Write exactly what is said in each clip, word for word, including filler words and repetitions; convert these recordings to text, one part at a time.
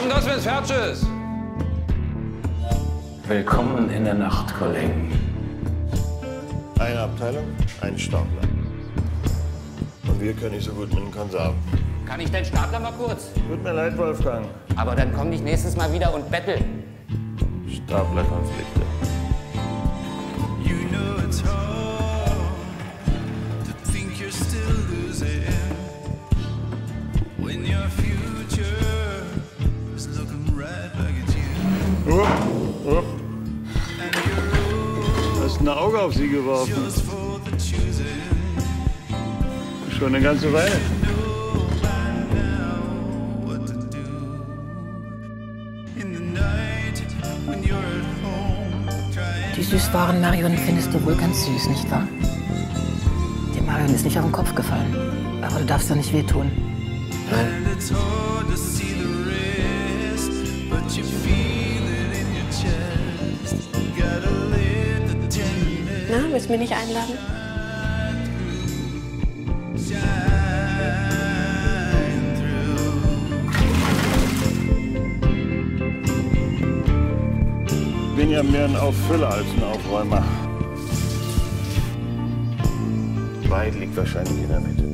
kommt das, wenn es fertig ist? Willkommen in der Nacht, Kollegen. Eine Abteilung, ein Stapler. Und wir können nicht so gut mit den Konserven. Kann ich den Stapler mal kurz? Tut mir leid, Wolfgang. Aber dann komm ich nächstes Mal wieder und bettel. Staplerkonflikte. Upp, upp. Du hast ein Auge auf sie geworfen. Schon eine ganze Weile. Die süßwaren Marion findest du wohl ganz süß, nicht wahr? Die Marion ist nicht auf den Kopf gefallen. Aber du darfst doch nicht wehtun. Nein. Na, willst du mich nicht einladen? Ich bin ja mehr ein Auffüller als ein Aufräumer. Wahrheit liegt wahrscheinlich in der Mitte.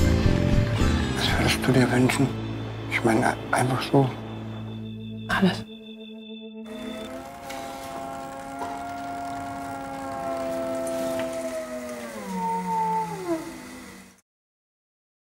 Was würdest du dir wünschen? Ich meine, einfach so. Alles.